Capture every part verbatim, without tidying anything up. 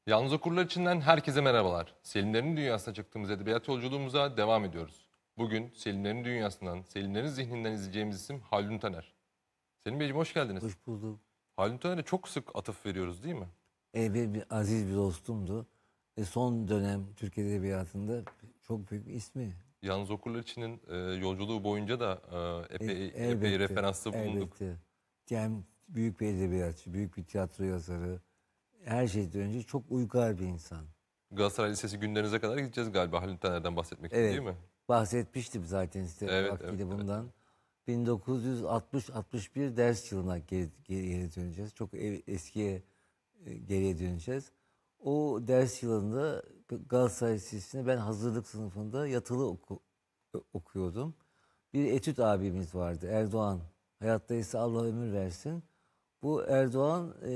Yalnız Okurlar içinden herkese merhabalar. Selimlerin Dünyası'na çıktığımız edebiyat yolculuğumuza devam ediyoruz. Bugün Selimlerin Dünyası'ndan, Selimlerin Zihninden izleyeceğimiz isim Haldun Taner. Selim Beyciğim hoş geldiniz. Hoş bulduk. Haldun Taner'e çok sık atıf veriyoruz değil mi? E, bir, bir aziz bir dostumdu. E, son dönem Türk Edebiyatı'nda çok büyük bir ismi. Yalnız Okurlar içinin e, yolculuğu boyunca da e, E, epey, epey elbette, referansta bulunduk. elbette. Yani büyük bir edebiyatçı, büyük bir tiyatro yazarı. Her şeyden önce çok uygar bir insan. Galatasaray Lisesi günlerinize kadar gideceğiz galiba Haldun Taner'den bahsetmek için Evet, değil mi? bahsetmiştim zaten size Evet, evet, vaktiyle evet. bundan. bin dokuz yüz altmış altmış bir ders yılına geri, geri döneceğiz. Çok e- eskiye e, geriye döneceğiz. O ders yılında Galatasaray Lisesi'ne ben hazırlık sınıfında yatılı oku- okuyordum. Bir etüt abimiz vardı, Erdoğan. Hayattaysa Allah ömür versin. Bu Erdoğan e,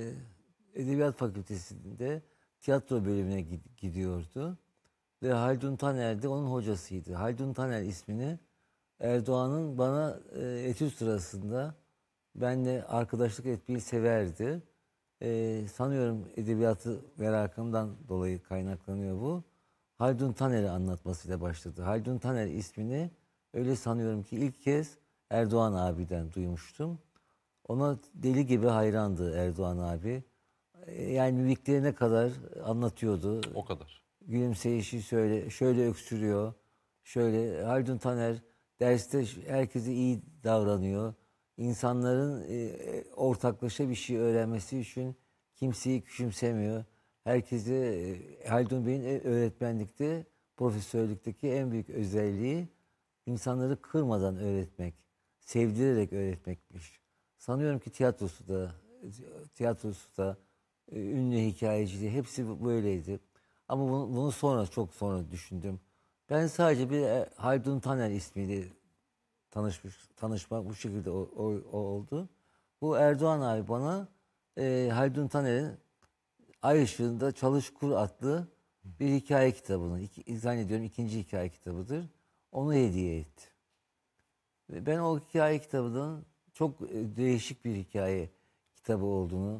Edebiyat Fakültesi'nde tiyatro bölümüne gid- gidiyordu. Ve Haldun Taner de onun hocasıydı. Haldun Taner ismini Erdoğan'ın bana e, etüt sırasında benle arkadaşlık etmeyi severdi. E, sanıyorum edebiyatı merakımdan dolayı kaynaklanıyor bu. Haldun Taner'i anlatmasıyla başladı. Haldun Taner ismini öyle sanıyorum ki ilk kez Erdoğan abiden duymuştum. Ona deli gibi hayrandı Erdoğan abi. E, Yani mimiklerine kadar anlatıyordu. O kadar. Gülümseyişi şöyle, şöyle öksürüyor. Şöyle Haldun Taner derste herkese iyi davranıyor. İnsanların e, ortaklaşa bir şey öğrenmesi için kimseyi küçümsemiyor. Herkese e, Haldun Bey'in e, öğretmenlikte, profesörlükteki en büyük özelliği insanları kırmadan öğretmek, sevdirerek öğretmekmiş. Sanıyorum ki tiyatrosu da, tiyatrosu da, e, ünlü hikayeciliği hepsi bu- böyleydi. Ama bunu, bunu sonra çok sonra düşündüm. Ben sadece bir e, Haldun Taner ismiyle tanışmış, tanışmak bu şekilde o, o- o oldu. Bu Erdoğan abi bana e, Haldun Taner'in Ay Işığında Çalış Kur adlı bir hikaye kitabını, iki, zannediyorum ikinci hikaye kitabıdır. Onu hediye etti. Ve ben o hikaye kitabının çok e, değişik bir hikaye kitabı olduğunu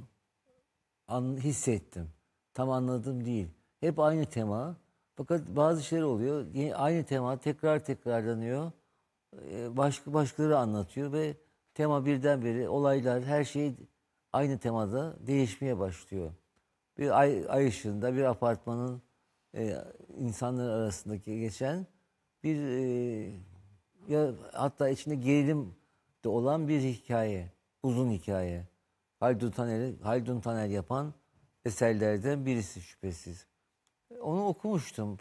an, hissettim. Tam anladım değil. Hep aynı tema. Fakat bazı şeyler oluyor. Yine aynı tema tekrar tekrarlanıyor. Ee, Başka başkaları anlatıyor ve tema birdenbire olaylar her şey aynı temada değişmeye başlıyor. Bir ay, ay ışığında bir apartmanın e, insanlar arasındaki geçen bir e, ya hatta içinde gerilim de olan bir hikaye, uzun hikaye. Haldun Taner'i Haldun Taner yapan eserlerden birisi şüphesiz. Onu okumuştum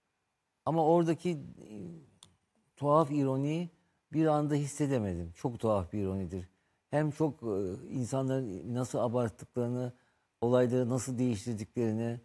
ama oradaki e, tuhaf ironiyi bir anda hissedemedim. Çok tuhaf bir ironidir. Hem çok e, insanların nasıl abarttıklarını, olayları nasıl değiştirdiklerini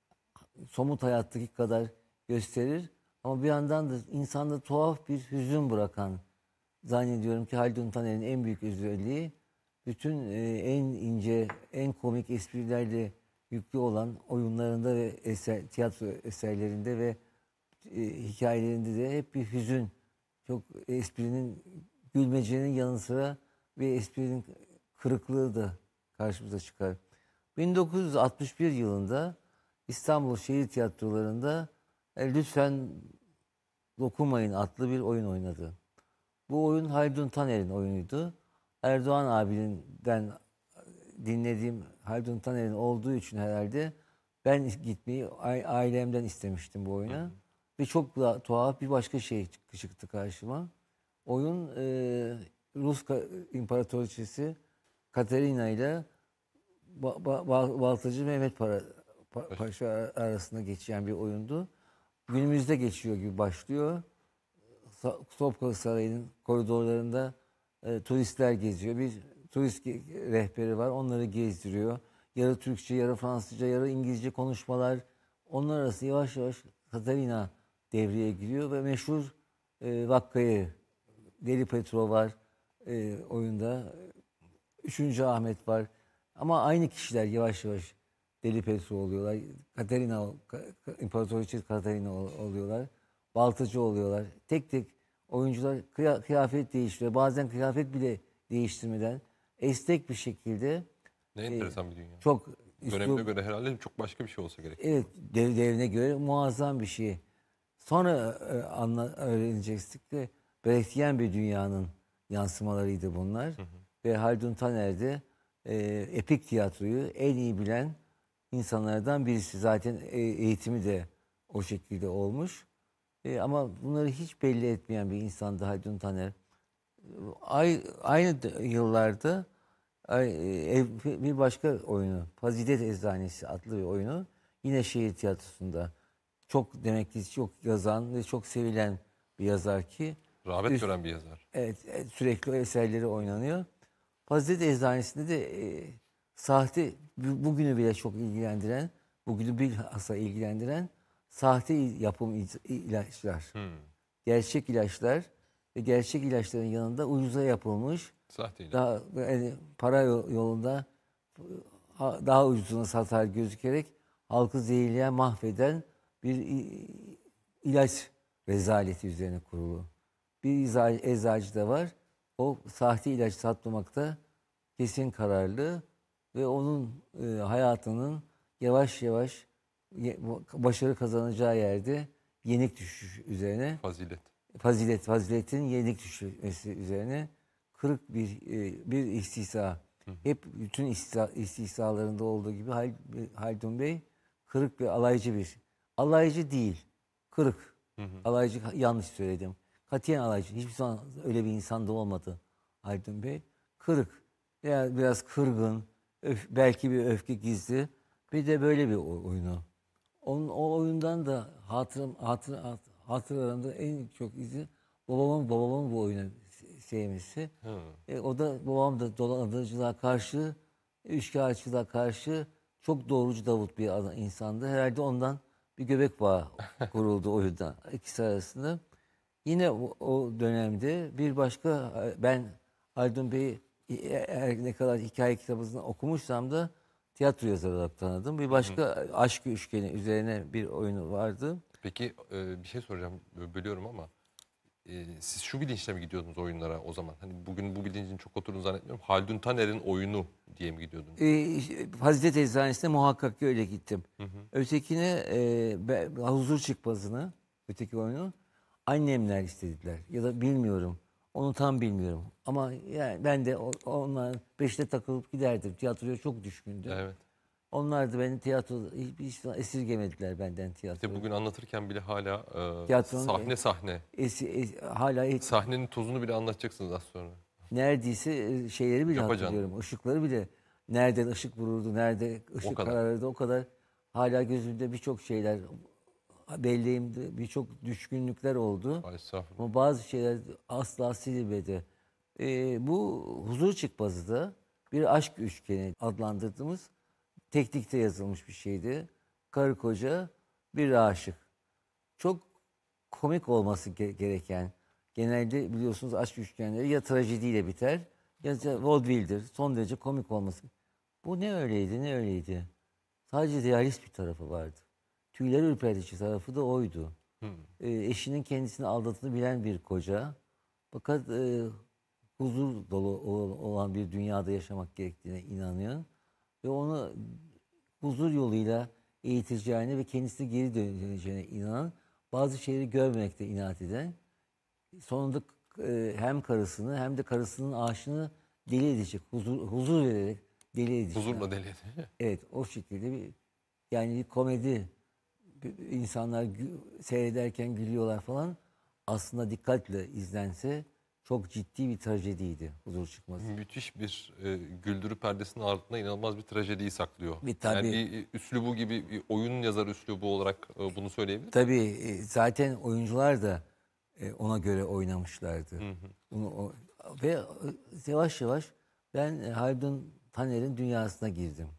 somut hayattaki kadar gösterir. Ama bir yandan da insanda tuhaf bir hüzün bırakan, zannediyorum ki Haldun Taner'in en büyük özelliği bütün e, en ince, en komik esprilerle yüklü olan oyunlarında ve eser, tiyatro eserlerinde ve e, hikayelerinde de hep bir hüzün, çok esprinin, gülmecenin yanı sıra bir esprinin kırıklığı da karşımıza çıkar. bin dokuz yüz altmış bir yılında İstanbul Şehir Tiyatroları'nda e, Lütfen Dokunmayın adlı bir oyun oynadı. Bu oyun Haldun Taner'in oyunuydu. Erdoğan abinden dinlediğim Haldun Taner'in olduğu için herhalde ben gitmeyi a- ailemden istemiştim bu Hı hı. oyuna. Ve çok da tuhaf bir başka şey çık- çıktı karşıma. Oyun e, Rus ka- İmparatoriçesi Katerina ile Ba- Ba- Ba- Baltacı Mehmet Para, Pa- Baş- Paşa arasında geçen bir oyundu. Günümüzde geçiyor gibi başlıyor. Sa- Topkapı Sarayı'nın koridorlarında e, turistler geziyor. Bir turist ge- rehberi var. Onları gezdiriyor. Yarı Türkçe, yarı Fransızca, yarı İngilizce konuşmalar. Onlar arası yavaş yavaş Katarina devreye giriyor ve meşhur e, vakkayı Deli Petro var e, oyunda. Üçüncü Ahmet var. Ama aynı kişiler yavaş yavaş Deli Petro oluyorlar. Katerina, Ka- Ka- İmparatoriçe Katerina ol- oluyorlar. Baltacı oluyorlar. Tek tek oyuncular kıya- kıyafet değiştiriyor. Bazen kıyafet bile değiştirmeden esnek bir şekilde Ne e, enteresan bir dünya. çok dönemine göre herhalde çok başka bir şey olsa gerek. Evet, dev, devrine göre muazzam bir şey. Sonra e, anla, öğrenecektik de Brechtian bir dünyanın yansımalarıydı bunlar. Hı hı. Ve Haldun Taner de e, epik tiyatroyu en iyi bilen insanlardan birisi. Zaten e, eğitimi de o şekilde olmuş. E, ama bunları hiç belli etmeyen bir insandı Haldun Taner. Ay, aynı d- yıllarda ay, e, ev- bir başka oyunu, Fazilet Eczanesi adlı bir oyunu yine şehir tiyatrosunda çok demek ki çok yazan ve çok sevilen bir yazar ki Rağbet üst, gören bir yazar. evet, e, sürekli o eserleri oynanıyor. Fazilet Eczanesi'nde de e, sahte bu- bugünü bile çok ilgilendiren, bugünü bilhassa ilgilendiren sahte yapım il- ilaçlar. Hmm. Gerçek ilaçlar ve gerçek ilaçların yanında ucuza yapılmış Sahteydi. daha yani para yo- yolunda ha- daha ucuzuna satar gözükerek halkı zehirleyen, mahveden bir i- ilaç rezaleti üzerine kurulu. Bir eczacı, eczacı da var. O sahte ilaç satmamakta kesin kararlı ve onun e, hayatının yavaş yavaş ye- başarı kazanacağı yerde yenik düşüş üzerine Fazilet. fazilet, faziletin yenik düşmesi üzerine kırık bir e, bir istihza. Hep bütün istihza, istihzalarında olduğu gibi Hal- Haldun Bey kırık bir alaycı bir. Alaycı değil, kırık. Hı hı. Alaycı yanlış söyledim. Katiyen alaycı. Hiçbir zaman öyle bir insan da olmadı Haldun Bey. Kırık. Yani biraz kırgın, öf- belki bir öfke gizli. Bir de böyle bir o- oyunu. Onun o oyundan da hatırım hatır, hat- hatıralarımda en çok izi babamın babamın bu oyunu se- sevmesi. Hı. E, o da babam da dolandırıcılığa karşı, üçkağıtçılığa karşı çok doğrucu Davut bir adam, insandı. Herhalde ondan bir göbek bağı kuruldu oyunda ikisi arasında. Yine o, o dönemde bir başka ben Haldun Bey'i her ne kadar hikaye kitabını okumuşsam da tiyatro yazarı olarak tanıdım. Bir başka aşk üçgeni üzerine bir oyunu vardı. Peki e, bir şey soracağım. Bö- Bölüyorum ama e, siz şu bilinçle mi gidiyordunuz oyunlara o zaman? Hani bugün bu bilincin çok oturduğunu zannetmiyorum. Haldun Taner'in oyunu diye mi gidiyordunuz? Ee, Fazilet Eczanesi'ne muhakkak ki öyle gittim. Hı hı. Ötekine e, be- huzur çıkmazını, öteki oyunu annemler istediler. Ya da bilmiyorum. Onu tam bilmiyorum. Ama yani ben de o- onların peşine takılıp giderdim. Tiyatroya çok düşkündüm. Evet. Onlar da beni tiyatro hiçbir hiç esirgemediler benden İşte tiyatroyu. bugün anlatırken bile hala e, Tiyatronun sahne sahne. esi, es- hala hiç- Sahnenin tozunu bile anlatacaksınız az sonra. neredeyse e, şeyleri bile Yapacan. hatırlıyorum. Işıkları bile nereden ışık vururdu, nerede O ışık kadar. kararırdı o kadar hala gözümde birçok şeyler belleğimde birçok düşkünlükler oldu. Ay estağfurullah. Ama bazı şeyler asla silinmedi. Ee, bu huzur çıkmazı da bir aşk üçgeni adlandırdığımız teknikte yazılmış bir şeydi. Karı koca bir aşık. Çok komik olması ge- gereken, genelde biliyorsunuz aşk üçgenleri ya trajediyle biter ya da vaudeville'dir. Son derece komik olması. Bu ne öyleydi ne öyleydi. Sadece realist bir tarafı vardı. Tüyleri ürpertici tarafı da oydu. Hı. E, eşinin kendisini aldattığını bilen bir koca. Fakat e, huzur dolu ol- olan bir dünyada yaşamak gerektiğine inanıyor. Ve onu huzur yoluyla eğiteceğine ve kendisine geri döneceğine inanan, bazı şeyleri görmemekte inat eden, sonunda e, hem karısını hem de karısının aşığını deli edecek, huzur, huzur vererek deli edecek. Huzurla deli. Evet, o şekilde bir yani bir komedi. Bir- insanlar gü- seyrederken gülüyorlar falan. Aslında dikkatle izlense çok ciddi bir trajediydi huzur çıkması. Müthiş bir e, güldürü perdesinin ardında inanılmaz bir trajediyi saklıyor. Bir tabii. Yani bir e, üslubu gibi bir oyun yazar üslubu olarak e, bunu söyleyebilir miyim? Tabii e, zaten oyuncular da e, ona göre oynamışlardı. Hı hı. Bunu, o, ve e, yavaş yavaş ben e, Haldun Taner'in dünyasına girdim.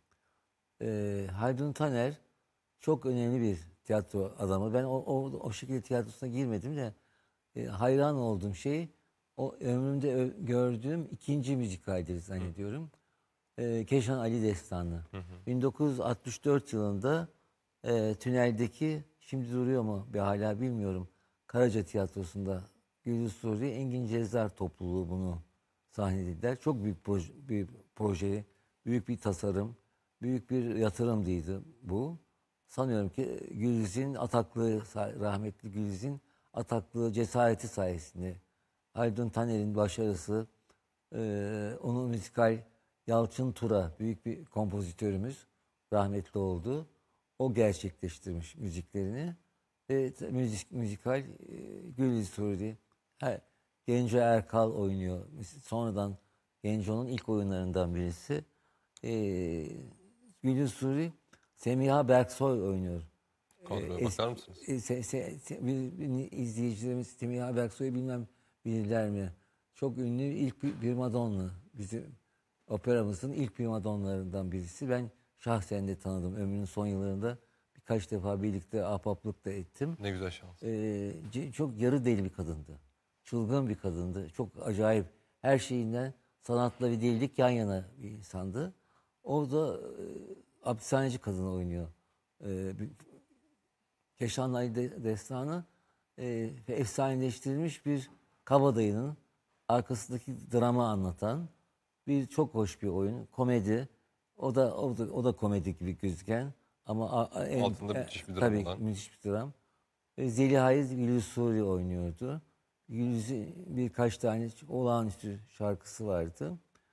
E, Haldun Taner çok önemli bir tiyatro adamı. Ben o, o, o şekilde tiyatrosuna girmedim de e, hayran olduğum şey o ömrümde ö- gördüğüm ikinci müzikaldir zannediyorum. E, Keşan Ali Destanı. bin dokuz yüz altmış dört yılında e, Tünel'deki, şimdi duruyor mu bir hala bilmiyorum, Karaca Tiyatrosu'nda Güldüz Suri, Engin Cezzar topluluğu bunu sahnelediler. Çok büyük proje, bir proje, büyük bir tasarım. büyük bir yatırımdıydı bu. Sanıyorum ki Güliz'in ataklığı, rahmetli Güliz'in ataklığı, cesareti sayesinde Haldun Taner'in başarısı, e, onun müzikal Yalçın Tura, büyük bir kompozitörümüz, rahmetli oldu. O gerçekleştirmiş müziklerini. Ve t- müzik, müzikal e, Güliz Surdi. Ha, Genco Erkal oynuyor. Sonradan Genco'nun ilk oyunlarından birisi. E, Güliz Suri, Semiha Berksoy oynuyor. Kadroya Es- bakar mısınız? e, se- se- se- bir- bir izleyicilerimiz Semiha Berksoy'u bilmem bilirler mi? Çok ünlü ilk bir primadonna. Bizim operamızın ilk primadonlarından birisi. Ben şahsen de tanıdım. Ömrünün son yıllarında birkaç defa birlikte ahbaplık da ettim. Ne güzel şans. Ee, c- çok yarı deli bir kadındı. Çılgın bir kadındı. Çok acayip. Her şeyinden sanatla ve delilik yan yana bir insandı. Orada e, hapishaneci kadını oynuyor. E, bir- Keşan Ali de- Destanı e, ve efsaneleştirilmiş bir kabadayının arkasındaki drama anlatan bir çok hoş bir oyun. Komedi. O da o da, o da komedi gibi gözüken ama a- a- en, Altında e, müthiş bir dram tabii olan. müthiş bir dram. E, Zeliha Gülüz Suri oynuyordu. Gülüz'ün birkaç tane olağanüstü şarkısı vardı.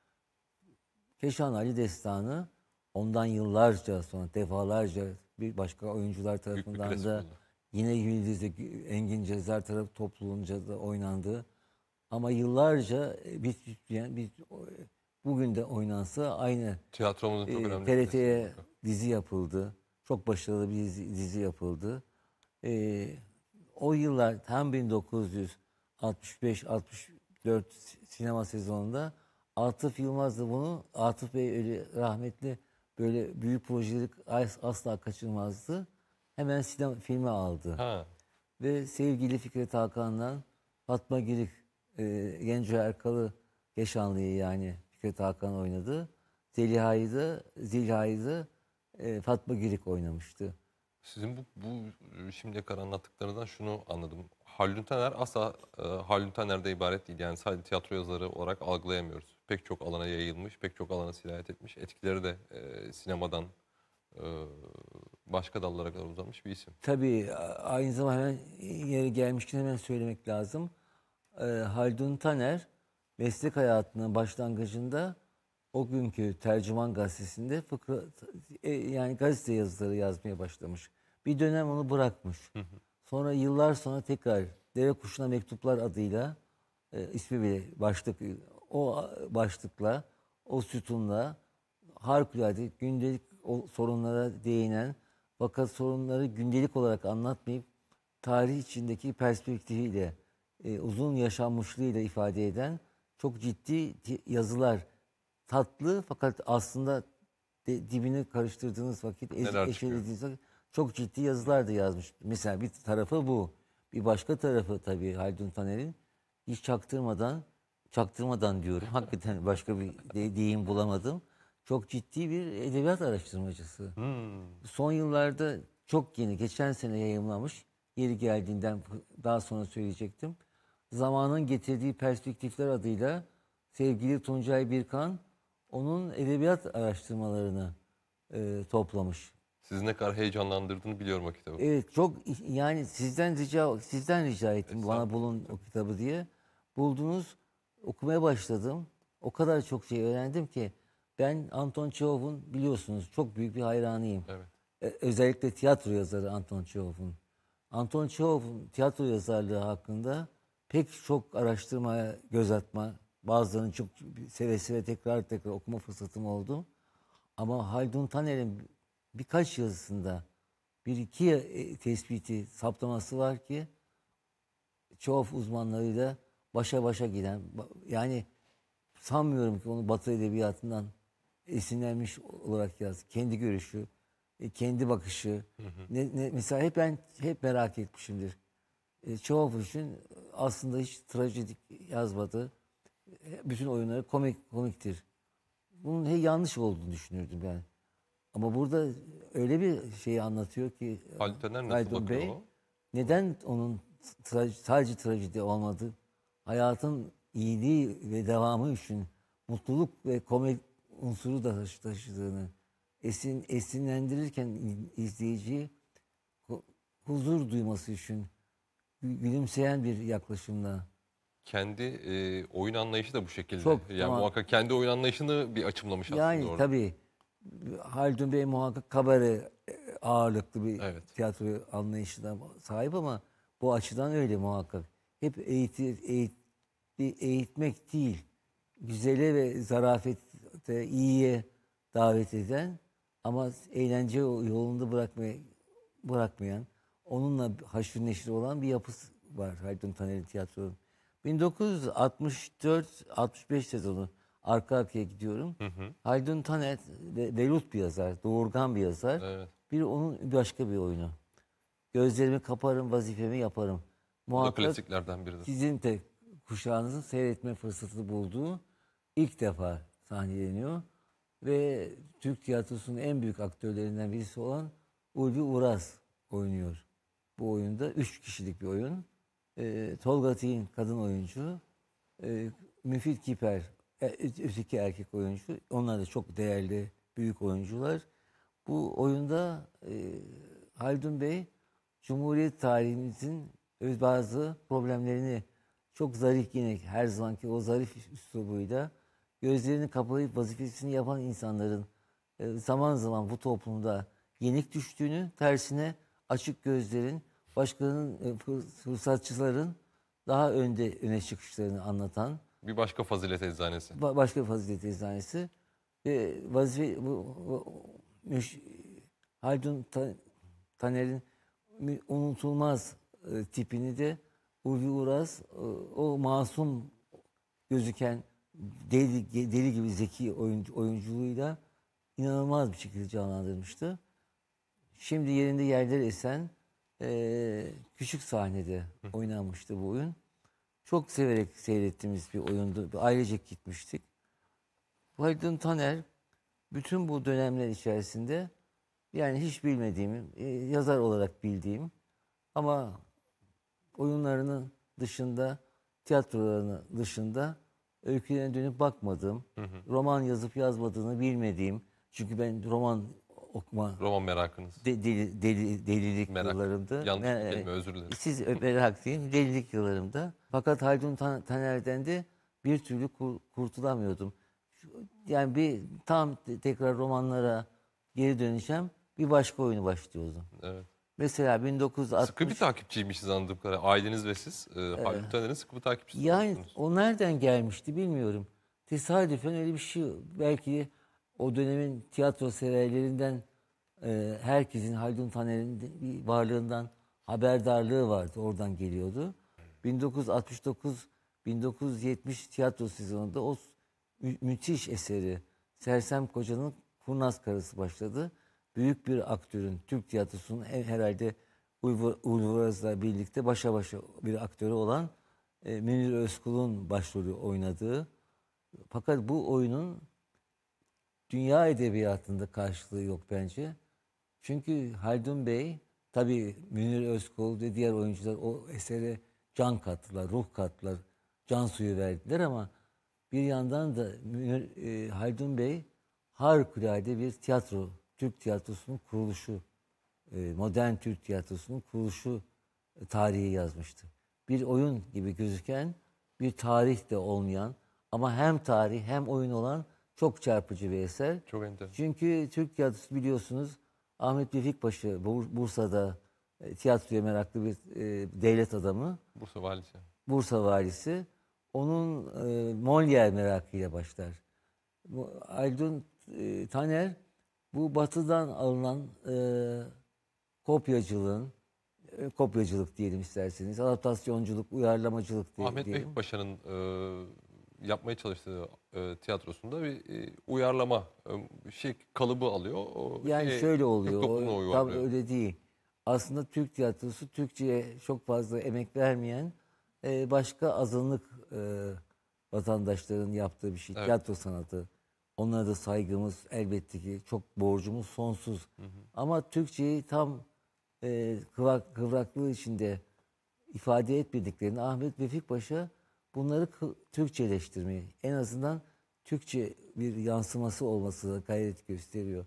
Keşan Ali Destanı ondan yıllarca sonra defalarca bir başka oyuncular Büyük bir tarafından klasik da oldu. yine Yıldız'da Engin Cezar tarafı topluluğunca da oynandı. Ama yıllarca e, bir, yani bir bugün de oynansa aynı Tiyatromuzun çok e, önemli bir T R T'ye klasiği. dizi yapıldı. Çok başarılı bir dizi, dizi yapıldı. E, O yıllar tam bin dokuz yüz altmış beş altmış dört sinema sezonunda Atıf Yılmaz da bunu, Atıf Bey öyle rahmetli, böyle büyük projeleri as- asla kaçırmazdı. Hemen sinema filme aldı. Ha, Ve sevgili Fikret Hakan'dan Fatma Girik, e, Genco Erkal'ı, Keşanlı'yı yani Fikret Hakan oynadı. Zeliha'yı da, Zilha'yı da e, Fatma Girik oynamıştı. sizin bu, bu şimdiye kadar anlattıklarınızdan şunu anladım. Haldun Taner asla e, Haldun Taner'de ibaret değil. Yani sadece tiyatro yazarı olarak algılayamıyoruz. Pek çok alana yayılmış, pek çok alana sirayet etmiş. Etkileri de e, sinemadan e, başka dallara kadar uzamış bir isim. Tabii a- aynı zamanda hemen yeri gelmişken hemen söylemek lazım. E, Haldun Taner meslek hayatının başlangıcında o günkü Tercüman Gazetesi'nde fıkra, e, yani gazete yazıları yazmaya başlamış. Bir dönem onu bırakmış. Sonra yıllar sonra tekrar Deve Kuşuna Mektuplar adıyla e, ismi bile başlık, o başlıkla, o sütunla harikulade gündelik o sorunlara değinen, fakat sorunları gündelik olarak anlatmayıp tarih içindeki perspektifiyle, e, uzun yaşanmışlığıyla ifade eden çok ciddi ti- yazılar. Tatlı fakat aslında de- dibini karıştırdığınız vakit, ez- Neler çıkıyor? eşelediğiniz vakit çok ciddi yazılar da yazmış. Mesela bir tarafı bu. Bir başka tarafı tabii Haldun Taner'in hiç çaktırmadan, çaktırmadan diyorum. Hakikaten başka bir de- deyim bulamadım. Çok ciddi bir edebiyat araştırmacısı. Hmm. Son yıllarda çok yeni, geçen sene yayımlamış. Yeri geldiğinden daha sonra söyleyecektim. Zamanın getirdiği perspektifler adıyla sevgili Tuncay Birkan onun edebiyat araştırmalarını e, toplamış. Sizi ne kadar heyecanlandırdığını biliyorum o kitabı. Evet, çok yani sizden rica sizden rica ettim bana Estağfurullah. bulun o kitabı diye. Buldunuz, okumaya başladım. O kadar çok şey öğrendim ki ben Anton Çehov'un biliyorsunuz çok büyük bir hayranıyım. Evet. E, özellikle tiyatro yazarı Anton Çehov'un. Anton Çehov'un tiyatro yazarlığı hakkında pek çok araştırmaya göz atma, bazılarını çok seve seve tekrar tekrar okuma fırsatım oldu. Ama Haldun Taner'in birkaç yazısında bir iki e, tespiti, saptaması var ki Çehov uzmanlarıyla başa başa giden, ba- yani sanmıyorum ki onu Batı edebiyatından esinlenmiş olarak yaz. Kendi görüşü, e, kendi bakışı. Ne, ne, mesela hep ben hep merak etmişimdir. E, Çehov için aslında hiç trajedik yazmadı. E, Bütün oyunları komik komiktir. Bunun he, yanlış olduğunu düşünürdüm ben. Ama burada öyle bir şeyi anlatıyor ki Haldun Taner nasıl Haldun bakıyor Bey, o? neden onun tra- sadece trajedi olmadı? Hayatın iyiliği ve devamı için mutluluk ve komik unsuru da taşı- taşıdığını esin esinlendirirken in- izleyiciyi hu- huzur duyması için gü- gülümseyen bir yaklaşımla. Kendi e, oyun anlayışı da bu şekilde. Çok Yani ama muhakkak kendi oyun anlayışını bir açımlamış aslında yani orada. tabii Haldun Bey muhakkak kabare e, ağırlıklı bir Evet. tiyatro anlayışına sahip ama bu açıdan öyle muhakkak. Hep eğiti, eğit, bir eğitmek değil, güzele ve zarafete, iyiye davet eden ama eğlence yolunda bırakmaya, bırakmayan, onunla haşır neşir olan bir yapısı var Haldun Taner'in tiyatronun. bin dokuz yüz altmış dört altmış beş sezonu arka arkaya gidiyorum. Haldun Taner ve velut bir yazar, doğurgan bir yazar. Evet. Bir onun başka bir oyunu. Gözlerimi kaparım, vazifemi yaparım. Bu da Muhakkak klasiklerden biridir. sizin de kuşağınızın seyretme fırsatı bulduğu ilk defa sahneleniyor. Ve Türk tiyatrosunun en büyük aktörlerinden birisi olan Ulvi Uras oynuyor. Bu oyunda üç kişilik bir oyun. Ee, Tolga Tekin kadın oyuncu, e, Müfit Kiper e, öteki erkek oyuncu. Onlar da çok değerli büyük oyuncular. Bu oyunda e, Haldun Bey Cumhuriyet tarihimizin öz- bazı problemlerini çok zarif yine her zamanki o zarif üslubuyla gözlerini kapayıp vazifesini yapan insanların e, zaman zaman bu toplumda yenik düştüğünü, tersine açık gözlerin, başkalarının e, fır- fırsatçıların daha önde öne çıkışlarını anlatan Bir başka fazilet eczanesi. ba- başka bir fazilet eczanesi ve vazife bu, bu müş- Haldun Ta- Taner'in mü- unutulmaz e, tipini de Ulvi Uras e, o masum gözüken deli, deli gibi zeki oyuncu, oyunculuğuyla inanılmaz bir şekilde canlandırmıştı. Şimdi yerinde yerler esen e, küçük sahnede oynanmıştı bu oyun. Çok severek seyrettiğimiz bir oyundu. Ailecek gitmiştik. Haldun Taner bütün bu dönemler içerisinde yani hiç bilmediğim, e, yazar olarak bildiğim ama oyunlarının dışında, tiyatrolarının dışında öykülerine dönüp bakmadığım, roman yazıp yazmadığını bilmediğim, çünkü ben roman okuma Roman merakınız. de- deli, deli- delilik Merak. yıllarımda. Yanlış bir Me- kelime, özür dilerim. Siz merak diyeyim, delilik yıllarımda. Fakat Haldun Tan- Taner'den de bir türlü kur- kurtulamıyordum. Şu- Yani bir tam te- tekrar romanlara geri döneceğim. Bir başka oyunu başlıyordu. Evet. Mesela bin dokuz yüz altmış. Sıkı bir takipçiymişiz anladığım kadarıyla. Aileniz ve siz e, Haldun Taner'in sıkı bir takipçisi Yani olmuşsunuz. o nereden gelmişti bilmiyorum. Tesadüfen öyle bir şey. Belki o dönemin tiyatro severlerinden e, herkesin Haldun Taner'in de bir varlığından haberdarlığı vardı. Oradan geliyordu. bin dokuz yüz altmış dokuz bin dokuz yüz yetmiş tiyatro sezonunda o mü- müthiş eseri Sersem Koca'nın Kurnaz Karısı başladı. Büyük bir aktörün, Türk tiyatrosunun en- herhalde Ulvi Uğraz'la birlikte başa başa bir aktörü olan e, Münir Özkul'un başrolü oynadığı. Fakat bu oyunun dünya edebiyatında karşılığı yok bence. Çünkü Haldun Bey, tabii Münir Özkul ve diğer oyuncular o esere can kattılar, ruh kattılar, can suyu verdiler ama bir yandan da Münir, e, Haldun Bey harikulade bir tiyatro, Türk tiyatrosunun kuruluşu, e, modern Türk tiyatrosunun kuruluşu e, tarihi yazmıştı. Bir oyun gibi gözüken, bir tarih de olmayan ama hem tarih hem oyun olan çok çarpıcı bir eser. Çok enteresan. Çünkü Türk tiyatrosu biliyorsunuz Ahmet Vefik-Paşa Bur- Bursa'da e, tiyatroya meraklı bir e, devlet adamı, Bursa valisi. Bursa valisi. Onun e, Molière merakıyla başlar. Bu Haldun e, Taner bu batıdan alınan e, kopyacılığın, e, kopyacılık diyelim isterseniz, adaptasyonculuk, uyarlamacılık diye- Ahmet diyelim. Vefik Paşa'nın e, yapmaya çalıştığı e, tiyatrosunda bir e, uyarlama e, şey kalıbı alıyor. O Yani şeye, şöyle Türk oluyor, toplumuna o, tam uyarlıyor. öyle değil. Aslında Türk tiyatrosu, Türkçe'ye çok fazla emek vermeyen e, başka azınlık e, vatandaşların yaptığı bir şey. Evet. Tiyatro sanatı. Onlara da saygımız elbette ki çok borcumuz sonsuz. Ama Türkçeyi tam e, kıvrak, kıvraklığı içinde ifade etmediklerini Ahmet Vefik Paşa bunları kı- Türkçeleştirmeyi, en azından Türkçe bir yansıması olmasına gayret gösteriyor.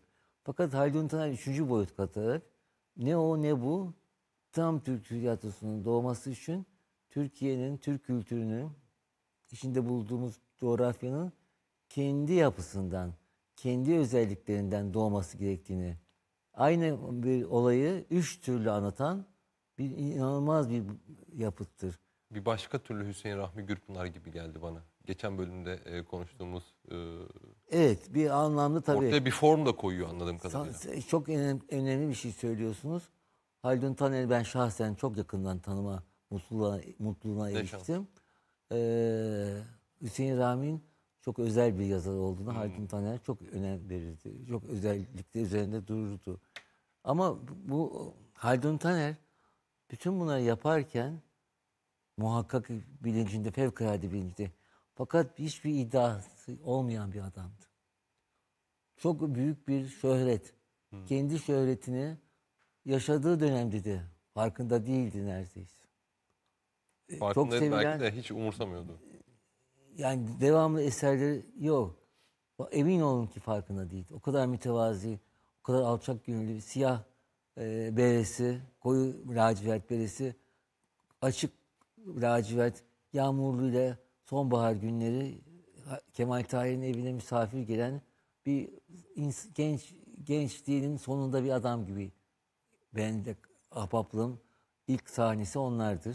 Fakat Haldun Taner üçüncü boyut katarak ne o ne bu tam Türk tiyatrosunun doğması için Türkiye'nin, Türk kültürünün, içinde bulduğumuz coğrafyanın kendi yapısından, kendi özelliklerinden doğması gerektiğini, aynı bir olayı üç türlü anlatan bir inanılmaz bir yapıttır. Bir başka türlü Hüseyin Rahmi Gürpınar gibi geldi bana. Geçen bölümde e, konuştuğumuz e, Evet, bir anlamda tabii. ortaya bir form da koyuyor anladığım kadarıyla. Sa- Çok önem- önemli bir şey söylüyorsunuz. Haldun Taner'i ben şahsen çok yakından tanıma mutluluğuna, mutluluğuna Ne şans. eriştim. Ee, Hüseyin Rahmi'nin çok özel bir yazar olduğunu Hmm. Haldun Taner çok önem verirdi. Çok özellikle üzerinde dururdu. Ama bu Haldun Taner bütün bunları yaparken muhakkak bilincinde, fevkalade bilincinde. Fakat hiçbir iddiası olmayan bir adamdı. Çok büyük bir şöhret. Kendi şöhretini yaşadığı dönemde de farkında değildi neredeyse. E, Çok Farkındaydı belki sevilen, de hiç umursamıyordu. yani devamlı eserleri yok. Emin olun ki farkında değil. O kadar mütevazi, o kadar alçak gönüllü, bir siyah e, beresi, koyu lacivert beresi, açık lacivert, yağmurluyla sonbahar günleri ha- Kemal Tahir'in evine misafir gelen bir ins- genç gençliğinin sonunda bir adam gibi. Ben de ahbaplığım ilk sahnesi onlardır.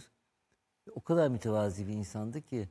O kadar mütevazi bir insandı ki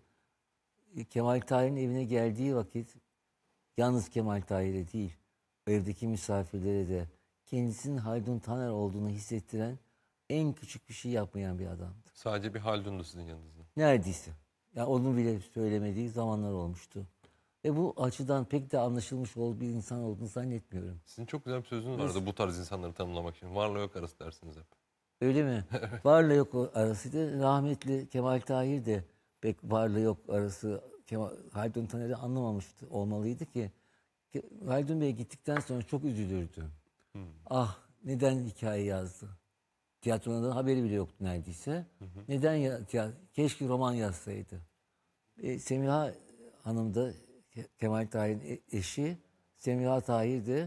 e, Kemal Tahir'in evine geldiği vakit yalnız Kemal Tahir'e değil, evdeki misafirlere de kendisinin Haldun Taner olduğunu hissettiren en küçük bir şey yapmayan bir adamdı. Sadece bir Haldun'du sizin yanınızda. Neredeyse. Ya onu bile söylemediği zamanlar olmuştu. Ve bu açıdan pek de anlaşılmış ol bir insan olduğunu zannetmiyorum. Sizin çok güzel bir sözünüz vardı bu tarz insanları tanımlamak için. Varla yok arası dersiniz hep. Öyle mi? Varla yok arasıydı. Rahmetli Kemal Tahir de pek varla yok arası Kemal, Haldun Taner'i anlamamıştı olmalıydı ki. Ke- Haldun Bey gittikten sonra çok üzülürdü. Ah neden hikaye yazdı? Tiyatronun da haberi bile yoktu neredeyse. Neden ya, tiya- keşke roman yazsaydı. E, Semiha Hanım da Ke- Kemal Tahir'in e- eşi. Semiha Tahir de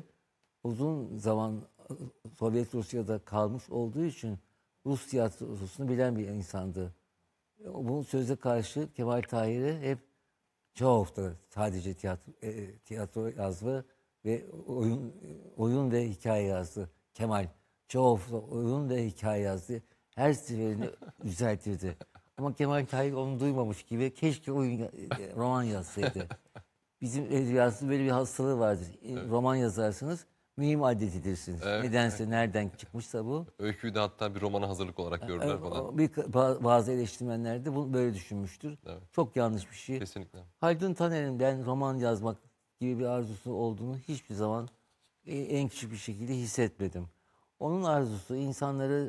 uzun zaman e, Sovyet Rusya'da kalmış olduğu için Rus tiyatrosunu bilen bir insandı. E, Bu söze karşı Kemal Tahir'e hep Çehov'da sadece tiyatro, e, tiyatro yazdı ve oyun oyun ve hikaye yazdı. Kemal Çehov'da oyun ve hikaye yazdı. Her seferinde düzeltirdi. Ama Kemal Tahir onu duymamış gibi keşke oyun e, roman yazsaydı. Bizim edebiyatımızda böyle bir hastalığı vardır. E, Roman yazarsınız, mühim addedilirsiniz. Evet, Nedense nereden çıkmışsa bu. Öyküyü de hatta bir romana hazırlık olarak gördüler falan. O- Bir, ba- bazı eleştirmenler de bunu böyle düşünmüştür. Evet. Çok yanlış bir şey. Kesinlikle. Haldun Taner'in ben roman yazmak gibi bir arzusu olduğunu hiçbir zaman e, en küçük bir şekilde hissetmedim. Onun arzusu insanları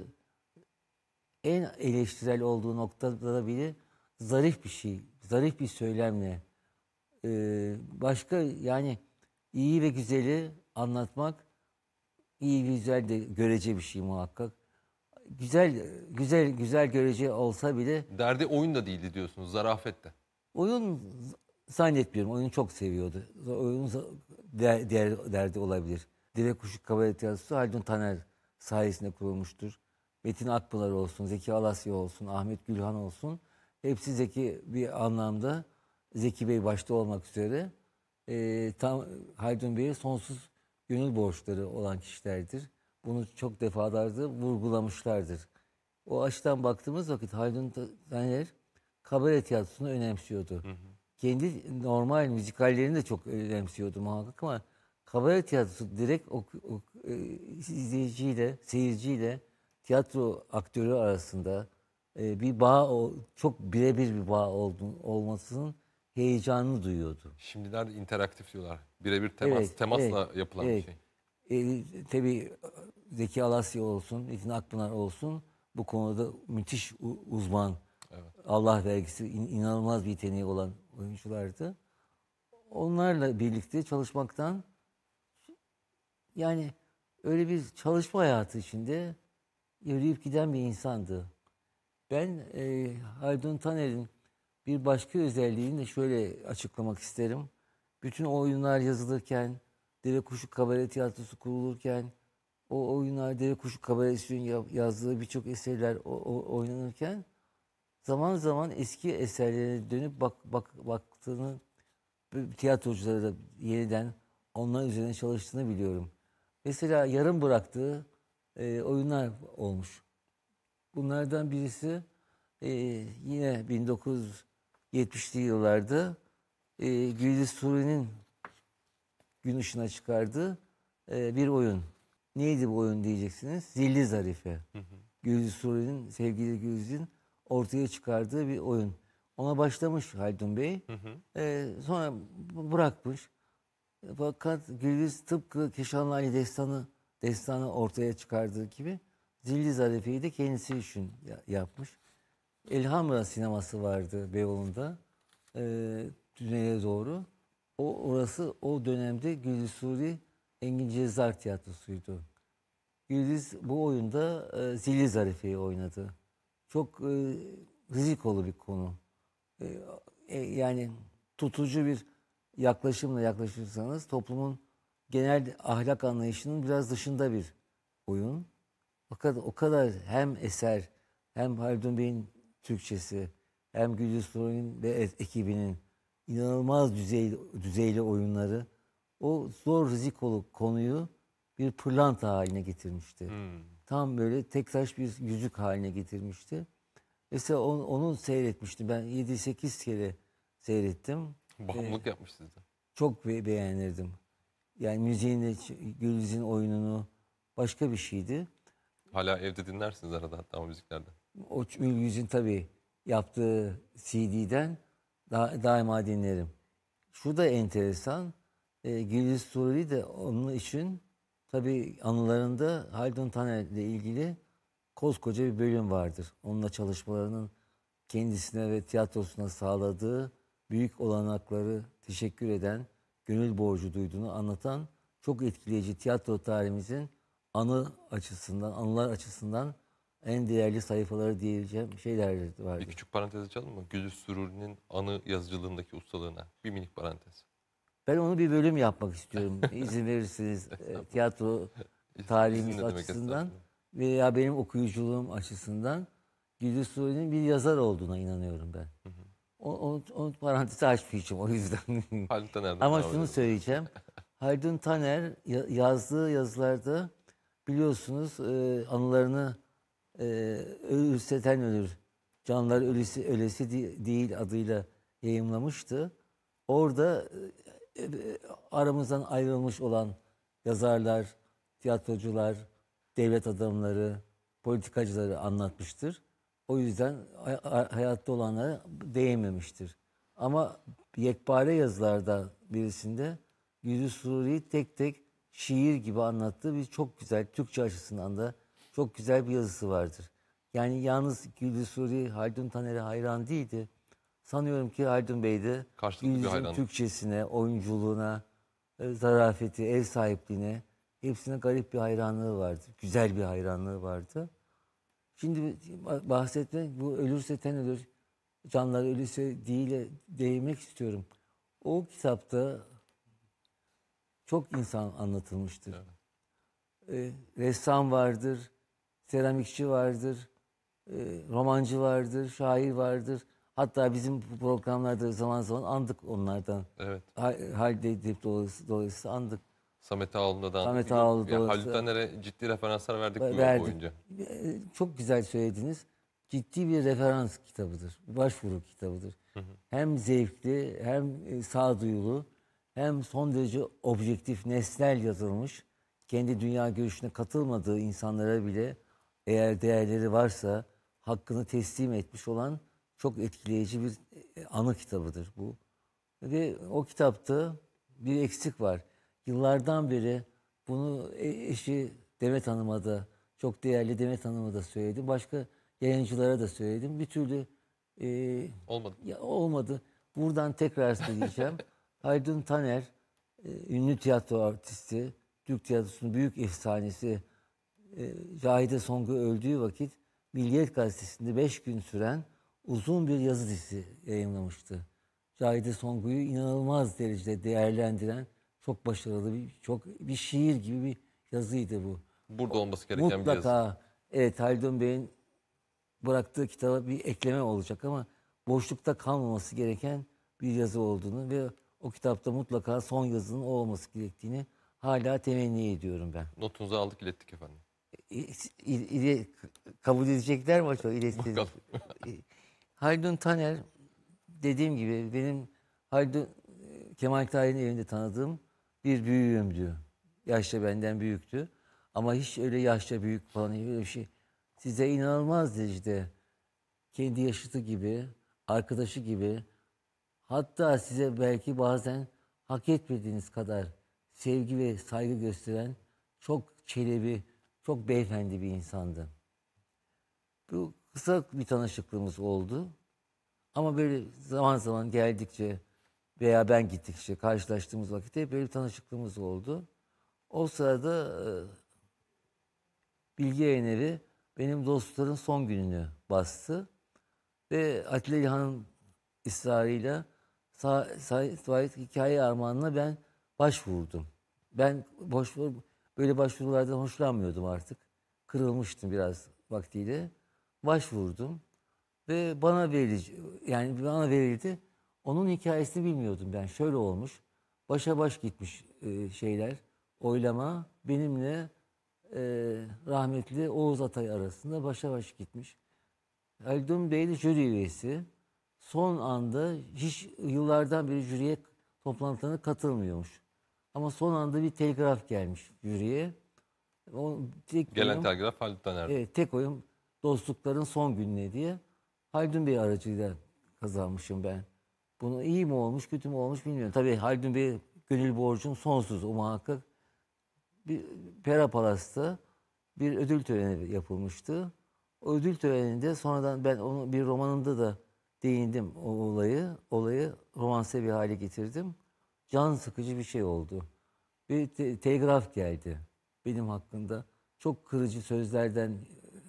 en eleştirel olduğu noktada bile zarif bir şey, zarif bir söylemle e, başka yani iyi ve güzeli anlatmak iyi ve güzel de görece bir şey muhakkak. Güzel güzel güzel görece olsa bile Derdi oyun da değildi diyorsunuz. Zarafet de. oyun zannetmiyorum. Oyunu çok seviyordu. Oyun der, der- derdi olabilir. Deve Kuşu Kabare Tiyatrosu Haldun Taner sayesinde kurulmuştur. Metin Akpınar olsun, Zeki Alasya olsun, Ahmet Gülhan olsun. Hepsi Zeki bir anlamda Zeki Bey başta olmak üzere e, tam Haldun Bey'e sonsuz gönül borçları olan kişilerdir. Bunu çok defalarca vurgulamışlardır. O açıdan baktığımız vakit Haldun Taner kabare tiyatrosunu önemsiyordu. Kendi normal müzikallerini de çok önemsiyordu muhakkak ama kabare tiyatrosu direkt o, o, e, izleyiciyle, seyirciyle tiyatro aktörü arasında e, bir bağ, o, çok birebir bir bağ olduğunu, olmasının heyecanını duyuyordu. Şimdilerde interaktif diyorlar. Birebir temas, Evet, temasla evet, yapılan evet. bir şey. E, tabii Zeki Alasya olsun, Metin Akpınar olsun bu konuda müthiş u- uzman, Allah vergisi in- inanılmaz bir yeteneği olan oyunculardı. Onlarla birlikte çalışmaktan yani öyle bir çalışma hayatı içinde yürüyüp giden bir insandı. Ben e, Haldun Taner'in bir başka özelliğini de şöyle açıklamak isterim. Bütün oyunlar yazılırken Deve Kuşu Kabare Tiyatrosu kurulurken, o oyunlar Deve Kuşu Kabaresi'nin ya- yazdığı birçok eserler o, o- oynanırken zaman zaman eski eserlerine dönüp bak, bak baktığını, tiyatroculara da yeniden onlar üzerine çalıştığını biliyorum. Mesela yarım bıraktığı e, oyunlar olmuş. Bunlardan birisi e, yine bin dokuz yüz yetmişli yıllarda e, Güliz Suri'nin gün ışığına çıkardığı e, bir oyun. Neydi bu oyun diyeceksiniz? Zilli Zarife. Güliz Suri'nin, sevgili Güliz'in ortaya çıkardığı bir oyun. Ona başlamış Haldun Bey. E, sonra b- bırakmış. Fakat Güliz tıpkı Keşanlı Ali Destanı, destanı ortaya çıkardığı gibi Zilli Zarife'yi de kendisi için ya- yapmış. Elhamra sineması vardı Beyoğlu'nda. E, Güney'e doğru. O orası o dönemde Güliz Suri Engin Cezar Tiyatrosu'ydu. Güliz bu oyunda e, Zilli Zarife'yi oynadı. Çok e, rizikolu bir konu. E, e, yani tutucu bir yaklaşımla yaklaşırsanız toplumun genel ahlak anlayışının biraz dışında bir oyun. Fakat o kadar hem eser hem Haldun Bey'in Türkçesi hem Güliz Suri'nin ve e- ekibinin inanılmaz düzeyli, düzeyli oyunları o zor rizikolu konuyu bir pırlanta haline getirmişti. Hmm. Tam böyle tek taş bir yüzük haline getirmişti. Mesela onu, onu seyretmiştim. Ben yedi sekiz kere seyrettim. Bağımlılık yapmış sizde. Çok be- beğenirdim. Yani müziğini, Güliz'in oyununu başka bir şeydi. Hala evde dinlersiniz arada hatta o müziklerden. O Güliz'in tabii yaptığı C D'den da, daima dinlerim. Şu da enteresan. E, Güliz Sururi de onun için tabii anılarında Haldun Taner ile ilgili koskoca bir bölüm vardır. Onunla çalışmalarının kendisine ve tiyatrosuna sağladığı büyük olanakları teşekkür eden, gönül borcu duyduğunu anlatan çok etkileyici tiyatro tarihimizin anı açısından, anılar açısından en değerli sayfaları diyeceğim şeyler Bir vardır. küçük parantez açalım mı? Güliz Süruri'nin anı yazıcılığındaki ustalığına. Bir minik parantez. Ben onu bir bölüm yapmak istiyorum. İzin verirseniz e, tiyatro tarihimiz İzin ne demek açısından estağfurullah. veya benim okuyuculuğum açısından Güliz Suri'nin bir yazar olduğuna inanıyorum ben. O, o, o parantezi açmayacağım o yüzden. Halit Taner'den Ama devam şunu edelim. söyleyeceğim. Haldun Taner ya- yazdığı yazılarda biliyorsunuz e, anılarını e, ölürse ten ölür, canlar ölüsü ölesi di- değil adıyla yayımlamıştı. Orada e, e, aramızdan ayrılmış olan yazarlar, tiyatrocular, devlet adamları, politikacıları anlatmıştır. O yüzden hay- hay- hayatta olanlara değinmemiştir. Ama yekpare yazılardan birisinde Yüzü Sururi'yi tek tek şiir gibi anlattığı bir çok güzel, Türkçe açısından da çok güzel bir yazısı vardır. Yani yalnız Güldü Suri Haldun Taner'e hayran değildi. Sanıyorum ki Haldun Bey de Karşılıklı bir Güldüz'ün hayranlık. Türkçesine, oyunculuğuna, e, zarafeti, ev sahipliğine hepsine garip bir hayranlığı vardı. Güzel bir hayranlığı vardı. Şimdi bahsetmek bu ölürse ten ölür, canlar ölürse değil değinmek istiyorum. O kitapta çok insan anlatılmıştır. Ee, ressam vardır, seramikçi vardır, e, romancı vardır, şair vardır. Hatta bizim bu programlarda zaman zaman andık onlardan. Evet. Ha- Halide Edip dolayısıyla, dolayısıyla andık. Samet Ağaoğlu'na da Samet anlattık. Ağaoğlu Ya, Halit dolayısıyla Taner'e ciddi referanslar verdik bu yol verdik. boyunca. E, Çok güzel söylediniz. Ciddi bir referans kitabıdır. Başvuru kitabıdır. Hem zevkli, hem e, sağduyulu, hem son derece objektif, nesnel yazılmış. Kendi dünya görüşüne katılmadığı insanlara bile eğer değerleri varsa hakkını teslim etmiş olan çok etkileyici bir e, anı kitabıdır bu. Ve o kitapta bir eksik var. Yıllardan beri bunu e- eşi Demet Hanım'a da, çok değerli Demet Hanım'a da söyledim. Başka yayıncılara da söyledim. Bir türlü e, Olmadı. ya olmadı. Buradan tekrar söyleyeceğim. Haldun Taner, e, ünlü tiyatro artisti, Türk tiyatrosunun büyük efsanesi, e, Cahide Songu öldüğü vakit Milliyet Gazetesi'nde beş gün süren uzun bir yazı dizisi yayınlamıştı. Cahide Songu'yu inanılmaz derecede değerlendiren Çok başarılı bir, çok bir şiir gibi bir yazıydı bu. Burada olması gereken bir yazı. Mutlaka evet, Haldun Bey'in bıraktığı kitaba bir ekleme olacak ama boşlukta kalmaması gereken bir yazı olduğunu ve o kitapta mutlaka son yazının o olması gerektiğini hala temenni ediyorum ben. Notunuzu aldık, ilettik efendim. İ- İ- İle- kabul edecekler mi acaba? İletsin. Bakalım. Haldun Taner, dediğim gibi benim Haldun Kemal Tahir'in evinde tanıdığım bir büyüğümdü. Yaşça benden büyüktü. Ama hiç öyle yaşça büyük falan öyle bir şey. Size inanılmaz derecede kendi yaşıtı gibi, arkadaşı gibi, hatta size belki bazen hak etmediğiniz kadar sevgi ve saygı gösteren çok çelebi, çok beyefendi bir insandı. Bu kısa bir tanışıklığımız oldu. Ama böyle zaman zaman geldikçe veya ben gittikçe karşılaştığımız vakitte böyle bir tanışıklığımız oldu. O sırada e, Bilgi Yayınevi benim dostların son gününü bastı. Ve Atilla İlhan'ın ısrarıyla Sa- Sait Faik Hikaye Armağanı'na ben başvurdum. Ben boş böyle başvurulardan hoşlanmıyordum artık. Kırılmıştım biraz vaktiyle. Başvurdum ve bana verildi, yani bana verildi. Onun hikayesini bilmiyordum ben. Şöyle olmuş. Başa baş gitmiş e, şeyler. Oylama benimle e, rahmetli Oğuz Atay arasında başa baş gitmiş. Haldun Bey de jüri üyesi. Son anda hiç yıllardan beri jüriye toplantılarına katılmıyormuş. Ama son anda bir telgraf gelmiş jüriye. O tek Gelen oyun, telgraf Halit Taner'de. evet, tek oyun dostlukların son gününe diye. Haldun Bey aracıyla kazanmışım ben. Bunu iyi mi olmuş, kötü mü olmuş bilmiyorum. Tabii Haldun Bey gönül borcum sonsuz o muhakkak. Bir Pera Palas'ta bir ödül töreni yapılmıştı. O ödül töreninde sonradan ben onu bir romanımda da değindim o olayı. Olayı romanse bir hale getirdim. Can sıkıcı bir şey oldu. Bir te- telgraf geldi benim hakkında. Çok kırıcı sözlerden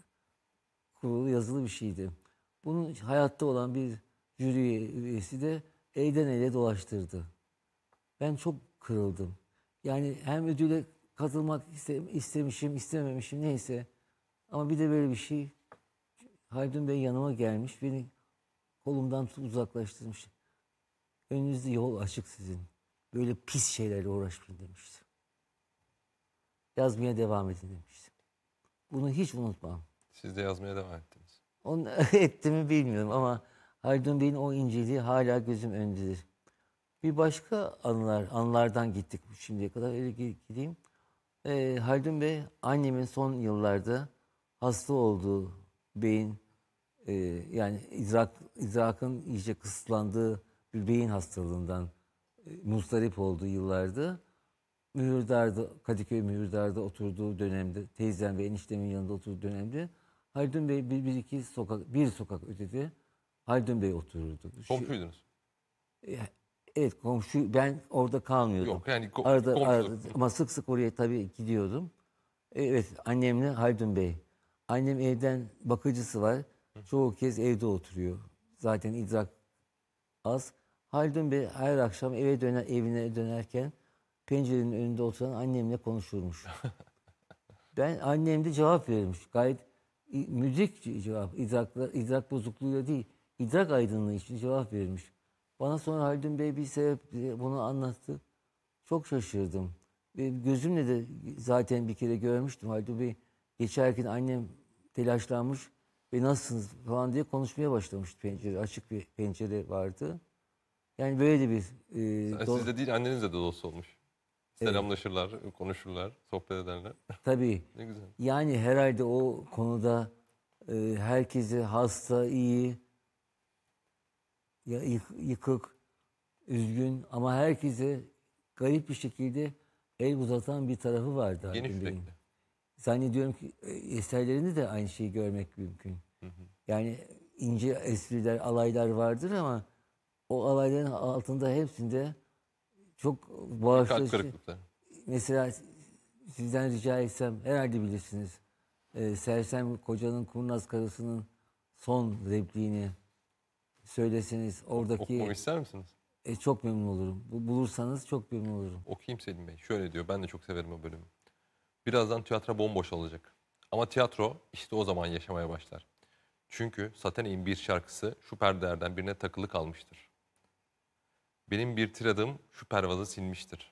kurulu yazılı bir şeydi. Bunu hayatta olan bir jüri üyesi de elden ele dolaştırdı. Ben çok kırıldım. Yani hem ödüle katılmak iste- istemişim, istememişim neyse. Ama bir de böyle bir şey. Haldun Bey yanıma gelmiş, beni kolumdan tutup uzaklaştırmış. Önünüzde yol açık sizin. Böyle pis şeylerle uğraşmayın demişti. Yazmaya devam edin demişti. Bunu hiç unutmam. Siz de yazmaya devam ettiniz. Onu etti mi bilmiyorum ama Haldun Bey'in o inceliği hala gözüm önündedir. Bir başka anılar, anılardan gittik şimdiye kadar. Öyle gi- gideyim. Ee, Haldun Bey, annemin son yıllarda hasta olduğu beyin, e, yani idrak, idrakın iyice kısıtlandığı bir beyin hastalığından e, muzdarip olduğu yıllarda Mühürdar'da, Kadıköy Mühürdar'da oturduğu dönemde, teyzem ve eniştemin yanında oturduğu dönemde Haldun Bey bir, bir iki sokak, bir sokak ötede Haldun Bey otururdu. Şu- Komşuydunuz. e, Evet, komşu, ben orada kalmıyordum. Yok yani ko- Arada, komşu. arada ama sık sık oraya tabii gidiyordum. Evet, annemle Haldun Bey. Annem evden bakıcısı var. Çoğu kez evde oturuyor. Zaten idrak az. Haldun Bey her akşam eve döner, evine dönerken pencerenin önünde oturan annemle konuşurmuş. Ben annem de cevap verirmiş. Gayet i- müdrik cevap. İdrakla, idrak bozukluğuyla değil, idrak aydınlığı için cevap verirmiş. Bana sonra Haldun Bey bir sebeple bunu anlattı. Çok şaşırdım. Ve gözümle de zaten bir kere görmüştüm. Haldun Bey geçerken annem telaşlanmış ve nasılsınız falan diye konuşmaya başlamıştı pencere. Açık bir pencere vardı. Yani böyle bir e, Yani do- sizde değil, annenizle de dost olmuş. Selamlaşırlar, konuşurlar, sohbet ederler. tabii. Ne güzel. Yani herhalde o konuda e, herkese hasta, iyi, ya yık- yıkık, üzgün ama herkese garip bir şekilde el uzatan bir tarafı vardı Geniş Haldun Bey'in. yürekli. Zannediyorum ki e, eserlerinde de aynı şeyi görmek mümkün. Yani ince espriler, alaylar vardır ama o alayların altında hepsinde çok Kalp bağışlayıcı. kırıklıkları. Mesela sizden rica etsem herhalde bilirsiniz. Ee, Sersem Kocanın Kurnaz Karısı'nın son repliğini söyleseniz Okumamı oradaki ister misiniz? E, çok memnun olurum. Bu, bulursanız çok memnun olurum. Okuyayım Selim Bey. Şöyle diyor. Ben de çok severim o bölümü. Birazdan tiyatro bomboş olacak. Ama tiyatro işte o zaman yaşamaya başlar. Çünkü Satenay'in bir şarkısı şu perdelerden birine takılı kalmıştır. Benim bir tiradım şu pervazı silmiştir.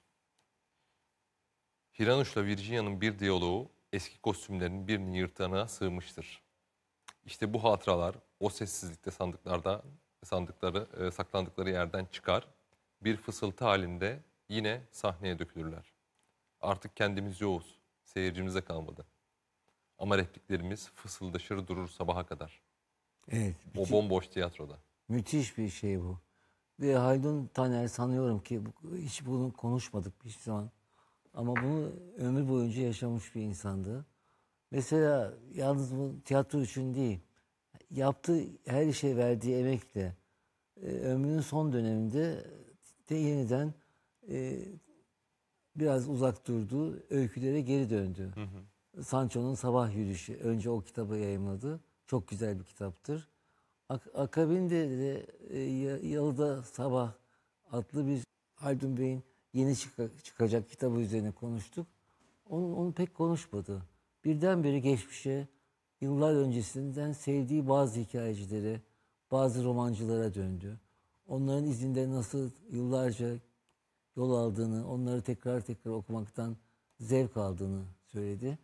Hiranuş'la Virginia'nın bir diyaloğu eski kostümlerinin bir yırtığına sığmıştır. İşte bu hatıralar o sessizlikte sandıklarda sandıkları e, saklandıkları yerden çıkar. Bir fısıltı halinde yine sahneye dökülürler. Artık kendimiz yoğuz. Seyircimize kalmadı. Ama repliklerimiz fısıldaşır durur sabaha kadar. Evet. O müthiş, bomboş tiyatroda. müthiş bir şey bu. Ve Haldun Taner sanıyorum ki bu- hiç bunu konuşmadık hiçbir zaman. Ama bunu ömür boyunca yaşamış bir insandı. Mesela yalnız bu tiyatro için değil, yaptığı her işe verdiği emekle e, ömrünün son döneminde de yeniden e, biraz uzak durduğu öykülere geri döndü. Hı hı. Sancho'nun Sabah Yürüyüşü. Önce o kitabı yayımladı. Çok güzel bir kitaptır. Ak- akabinde de e, Ya- Yalıda Sabah adlı bir Haldun Bey'in yeni çıka- çıkacak kitabı üzerine konuştuk. Onu, onu pek konuşmadı. Birdenbire geçmişe, yıllar öncesinden sevdiği bazı hikayecilere, bazı romancılara döndü. Onların izinde nasıl yıllarca yol aldığını, onları tekrar tekrar okumaktan zevk aldığını söyledi.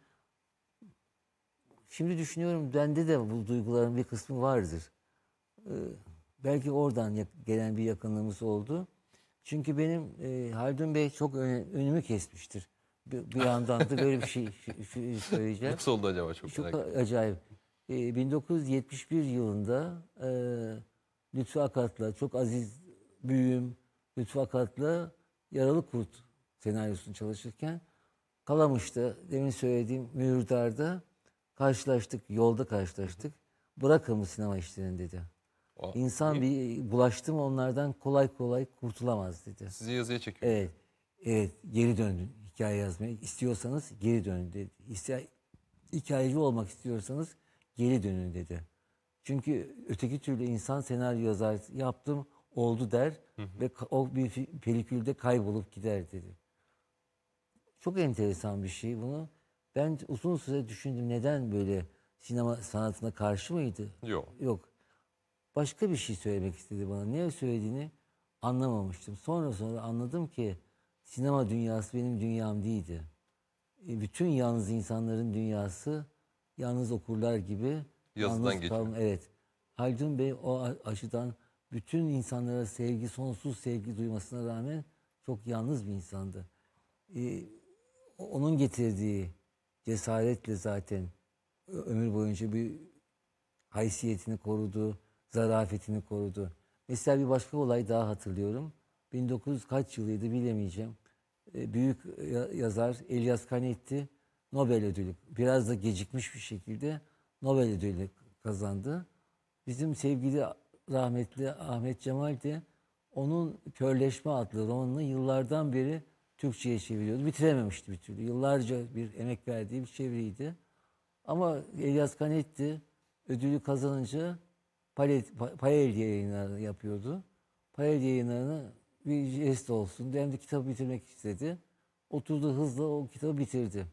Şimdi düşünüyorum bende de bu duyguların bir kısmı vardır. Ee, belki oradan yak- gelen bir yakınlığımız oldu. Çünkü benim e, Haldun Bey çok öne- önümü kesmiştir. Bir, bir yandan da böyle bir şey ş- ş- söyleyeceğim. Nasıl oldu acaba çok Çok merak ediyorum. acayip. Ee, bin dokuz yüz yetmiş bir yılında e, Lütfü Akat'la, çok aziz büyüğüm Lütfü Akat'la Yaralı Kurt senaryosunu çalışırken Kalamış'ta, demin söylediğim Mühürdar'da karşılaştık, yolda karşılaştık. Bırakın bu sinema işlerini dedi. O, İnsan niye? bir bulaştı mı onlardan kolay kolay kurtulamaz dedi. Sizi yazıya çekiyor. Evet, evet geri döndün hikaye yazmaya. İstiyorsanız geri dönün dedi. İste, hikayeci olmak istiyorsanız geri dönün dedi. Çünkü öteki türlü insan senaryo yazar, yaptım oldu der ve ka- o bir fi- pelikülde kaybolup gider dedi. Çok enteresan bir şey bunu. Ben uzun süre düşündüm neden böyle sinema sanatına karşı mıydı? Yok. Yok. Başka bir şey söylemek istedi bana. Ne söylediğini anlamamıştım. Sonra sonra anladım ki sinema dünyası benim dünyam değildi. E, bütün yalnız insanların dünyası yalnız okurlar gibi Yazıdan yalnız geçiyor. kalm. Evet. Haldun Bey o a- açıdan bütün insanlara sevgi, sonsuz sevgi duymasına rağmen çok yalnız bir insandı. E, o- onun getirdiği cesaretle zaten ö- ömür boyunca bir haysiyetini korudu, zarafetini korudu. Mesela bir başka olay daha hatırlıyorum. bin dokuz yüz kaç yılıydı bilemeyeceğim. E, büyük ya- yazar Elias Canetti Nobel ödülü biraz da gecikmiş bir şekilde Nobel ödülü kazandı. Bizim sevgili rahmetli Ahmet Cemal de onun Körleşme adlı romanını yıllardan beri Türkçe'ye çeviriyordu. Bitirememişti bir türlü. Yıllarca bir emek verdiği bir çeviriydi. Ama Elias Canetti ödülü kazanınca Palet, Pa- Pael yayınlarını yapıyordu. Pael yayınlarını bir jest olsun. Hem de kitabı bitirmek istedi. Oturdu hızla o kitabı bitirdi.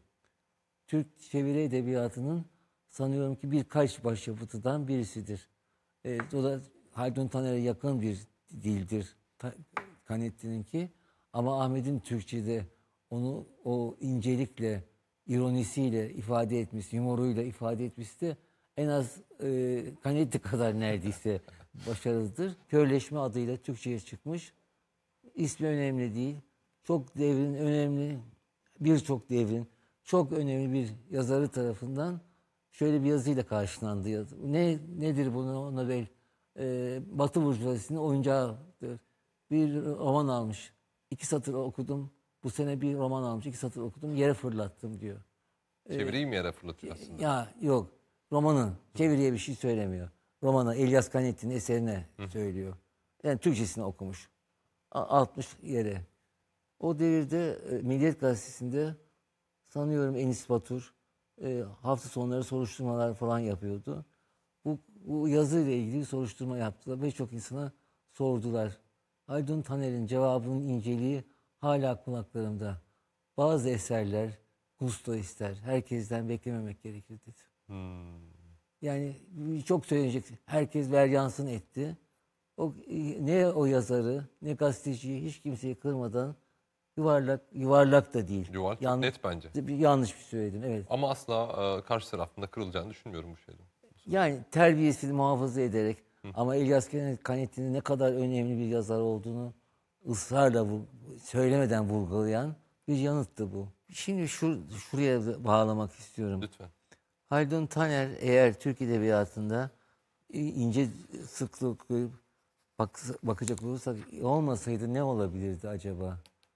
Türk çeviri edebiyatının sanıyorum ki birkaç başyapıtıdan birisidir. E, o da Haldun Taner'e yakın bir dildir Ta- Canetti'ninki. Ama Ahmet'in Türkçe'de onu o incelikle, ironisiyle ifade etmesi, humoruyla ifade etmesi de en az e, Canetti kadar neredeyse başarılıdır. Körleşme adıyla Türkçe'ye çıkmış. İsmi önemli değil. Çok devrin önemli, birçok devrin çok önemli bir yazarı tarafından şöyle bir yazıyla karşılandı. Yazı. Ne nedir bunu Nobel? Ee, Batı burjuvazisinin oyuncağıdır. Bir roman almış. İki satır okudum. Bu sene bir roman almış. İki satır okudum. Yere fırlattım diyor. Çeviriyi mi yere fırlatıyor aslında? Ya yok. Romanın çeviriye bir şey söylemiyor. Romanı Elias Canetti'nin eserine söylüyor. Yani Türkçesini okumuş. A- Atmış yere. O devirde e, Milliyet Gazetesi'nde sanıyorum Enis Batur e, hafta sonları soruşturmalar falan yapıyordu. Bu, bu yazıyla ilgili bir soruşturma yaptılar ve çok insana sordular. Haldun Taner'in cevabının inceliği hala kulaklarımda. Bazı eserler gusto ister. Herkesten beklememek gerekir dedi. Hmm. Yani çok söyleyecek. Herkes veryansın etti. O, ne o yazarı, ne gazeteciyi hiç kimseyi kırmadan yuvarlak, yuvarlak da değil. Yuval çok Yan- net bence. bir yanlış bir söyledim, evet. Ama asla e, karşı tarafında kırılacağını düşünmüyorum bu şeyden. Yani terbiyesini muhafaza ederek ama İlyas Kanettin'in ne kadar önemli bir yazar olduğunu ısrarla vur- söylemeden vurgulayan bir yanıttı bu. Şimdi şu, şuraya bağlamak istiyorum. Lütfen. Haldun Taner eğer Türk Edebiyatı'nda ince sıklıklı bak, bakacak olursak olmasaydı ne olabilirdi acaba?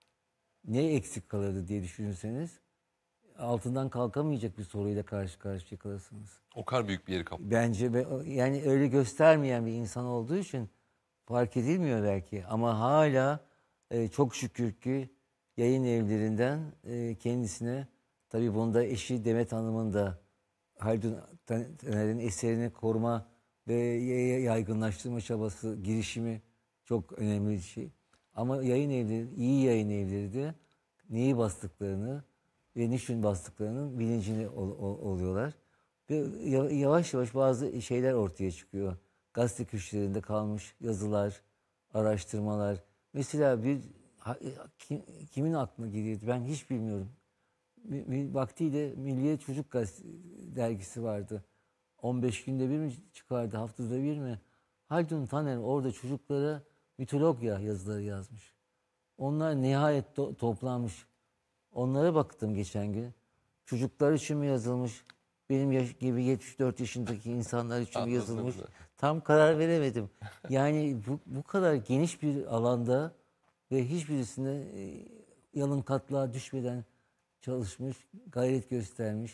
Ne eksik kalırdı diye düşünürseniz altından kalkamayacak bir soruyla karşı karşıya kalırsınız. O kadar büyük bir yeri kaplıyor. Bence be- yani öyle göstermeyen bir insan olduğu için fark edilmiyor belki ama hala e, çok şükür ki yayın evlerinden e, kendisine, tabii bunda eşi Demet Hanım'ın da Haldun Taner'in eserini koruma ve y- yaygınlaştırma çabası, girişimi çok önemli bir şey. Ama yayın evleri, iyi yayın evleri de neyi bastıklarını ve niçin bastıklarının bilincini ol- ol- oluyorlar. Ve ya- yavaş yavaş bazı şeyler ortaya çıkıyor. Gazete köşelerinde kalmış yazılar, araştırmalar. Mesela bir ha- kim- kimin aklına geliyordu ben hiç bilmiyorum. Bir, bir vaktiyle Milliye Çocuk Gazete dergisi vardı. on beş günde bir mi çıkardı, haftada bir mi? Haldun Taner orada çocuklara mitologya yazıları yazmış. Onlar nihayet to- toplanmış. Onlara baktım geçen gün. Çocuklar için mi yazılmış? Benim yaş gibi yetmiş dört yaşındaki insanlar için mi Anladım. yazılmış? Tam karar veremedim. Yani bu, bu kadar geniş bir alanda ve hiçbirisine e, yalın katlığa düşmeden çalışmış, gayret göstermiş.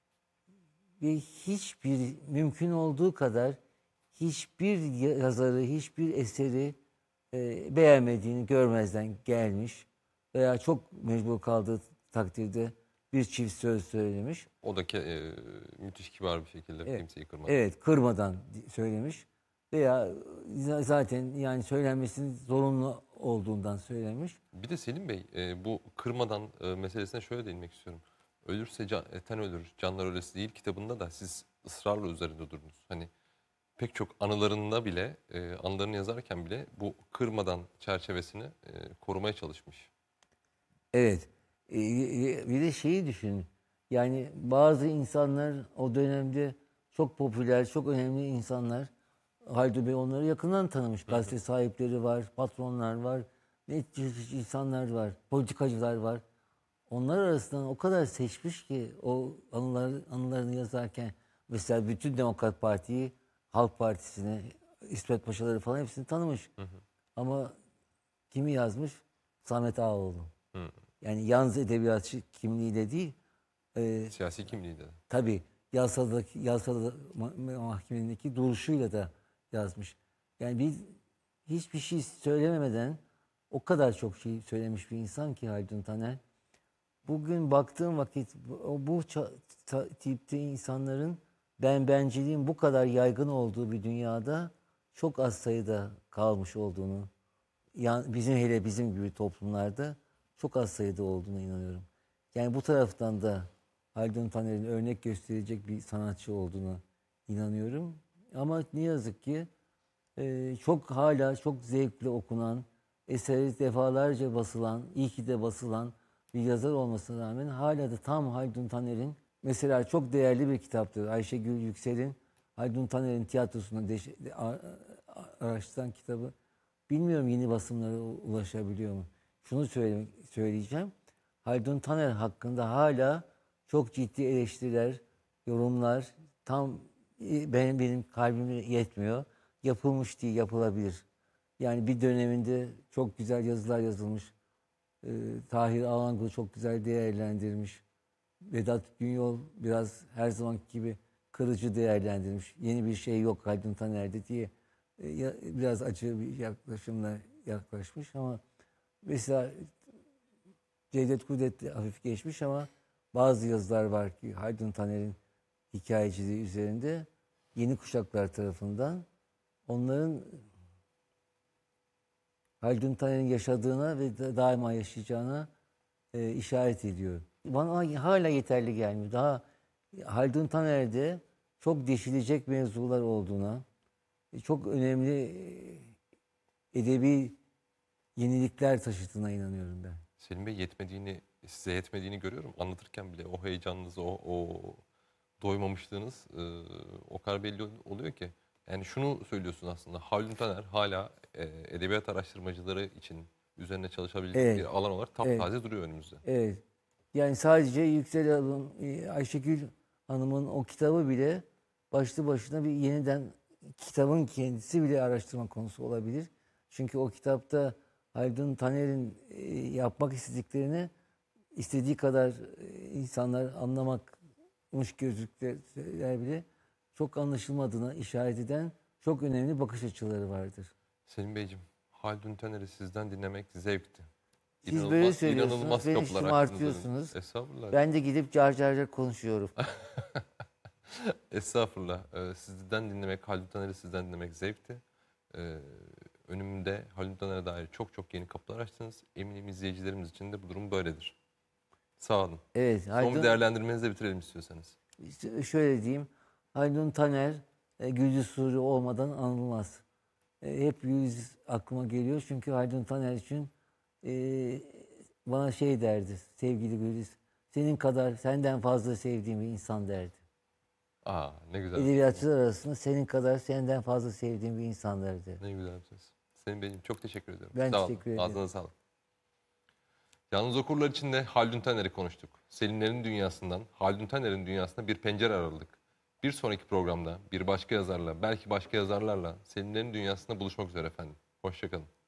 Ve hiçbir mümkün olduğu kadar hiçbir yazarı, hiçbir eseri e, beğenmediğini görmezden gelmiş veya çok mecbur kaldığı takdirde bir çift söz söylemiş. O da ke- e, müthiş kibar bir şekilde Evet, kimseyi kırmadan. evet kırmadan di- söylemiş veya za- zaten yani söylenmesinin zorunlu olduğundan söylemiş. Bir de Selim Bey, e, bu kırmadan e, meselesine şöyle değinmek istiyorum. Ölürse can, eten ölür, canlar ölesi değil kitabında da siz ısrarla üzerinde durdunuz. Hani pek çok anılarında bile, e, anılarını yazarken bile bu kırmadan çerçevesini e, korumaya çalışmış. Evet. Ee, Bir de şeyi düşün. Yani bazı insanlar o dönemde çok popüler, çok önemli insanlar. Haldun Bey onları yakından tanımış. Gazete sahipleri var, patronlar var, ne çeşit insanlar var, politikacılar var. Onlar arasından o kadar seçmiş ki o anılar, anılarını yazarken mesela bütün Demokrat Parti'yi, Halk Partisi'ni, İsmet Paşaları falan hepsini tanımış. Ama kimi yazmış? Samet Ağaoğlu. Hı. Yani yalnız edebiyatçı kimliğiyle değil, e, Siyasi kimliği de. tabii yasadaki, yasada ma- mahkemedeki duruşuyla da yazmış. Yani biz hiçbir şey söylememeden o kadar çok şey söylemiş bir insan ki Haldun Taner. Bugün baktığım vakit bu, bu ça- ta- tipte insanların ben benciliğin bu kadar yaygın olduğu bir dünyada çok az sayıda kalmış olduğunu, yani bizim hele bizim gibi toplumlarda çok az sayıda olduğuna inanıyorum. Yani bu taraftan da Haldun Taner'in örnek gösterecek bir sanatçı olduğuna inanıyorum. Ama ne yazık ki e, çok hala çok zevkli okunan, eseri defalarca basılan, iyi ki de basılan bir yazar olmasına rağmen hala da tam Haldun Taner'in mesela çok değerli bir kitaptır. Ayşegül Yüksel'in Haldun Taner'in tiyatrosunu deş- a- a- araştıran kitabı. Bilmiyorum yeni basımlara u- ulaşabiliyor mu? Şunu söyle, söyleyeceğim. Haldun Taner hakkında hala çok ciddi eleştiriler, yorumlar tam e, benim benim kalbime yetmiyor. Yapılmış değil, yapılabilir. Yani bir döneminde çok güzel yazılar yazılmış. Ee, Tahir Alangı çok güzel değerlendirmiş. Vedat Günyol biraz her zamanki gibi kırıcı değerlendirmiş. Yeni bir şey yok Haldun Taner'de diye e, ya- biraz acı bir yaklaşımla yaklaşmış ama mesela Cevdet Kudret de hafif geçmiş ama bazı yazılar var ki Haldun Taner'in hikayeciliği üzerinde yeni kuşaklar tarafından onların Haldun Taner'in yaşadığına ve da- daima yaşayacağına e, işaret ediyor. Bana hala yeterli gelmiyor. Daha Haldun Taner'de çok deşilecek mevzular olduğuna, çok önemli e, edebi yenilikler taşıdığına inanıyorum ben. Selim Bey, yetmediğini, size yetmediğini görüyorum. Anlatırken bile o heyecanınız, o, o doymamışlığınız e, o kadar belli oluyor ki. Yani şunu söylüyorsun aslında. Haldun Taner hala e, edebiyat araştırmacıları için üzerine çalışabilecek Evet, bir alan olarak evet. taptaze duruyor önümüzde. Evet. Yani sadece Yüksel Hanım, e, Ayşegül Hanım'ın o kitabı bile başlı başına bir yeniden kitabın kendisi bile araştırma konusu olabilir. Çünkü o kitapta Haldun Taner'in e, yapmak istediklerini istediği kadar e, insanlar anlamakmış gözükler bile çok anlaşılmadığına işaret eden çok önemli bakış açıları vardır. Selim Beyciğim, Haldun Taner'i sizden dinlemek zevkti. Siz böyle söylüyorsunuz, inanılmaz beni kapılar şımartıyorsunuz. açtınız. Estağfurullah. Ben de gidip car car car konuşuyorum. Estağfurullah. Ee, sizden dinlemek, Haldun Taner'i sizden dinlemek zevkti. Ee, önümde Haldun Taner'e dair çok çok yeni kapılar açtınız. Eminim izleyicilerimiz için de bu durum böyledir. Sağ olun. Evet, Son bir Haldun, değerlendirmenizi de bitirelim istiyorsanız. işte şöyle diyeyim. Haldun Taner e, Gülcü Suri olmadan anılmaz. E, hep Gülcü aklıma geliyor çünkü Haldun Taner için e, bana şey derdi, sevgili Gülcü, senin kadar, senden fazla sevdiğim bir insan derdi. Aa, ne güzel. Edebiyatçılar arasında senin kadar, senden fazla sevdiğim bir insan derdi. Ne güzel bir söz. Selim Beyciğim, çok teşekkür ediyorum. Ben Sağ teşekkür olun. ederim. Ağzınıza sağlık. Yalnız okurlar için de Haldun Taner'i konuştuk. Selimlerin dünyasından Haldun Taner'in dünyasına bir pencere araladık. Bir sonraki programda bir başka yazarla, belki başka yazarlarla Selimlerin dünyasında buluşmak üzere efendim. Hoşçakalın.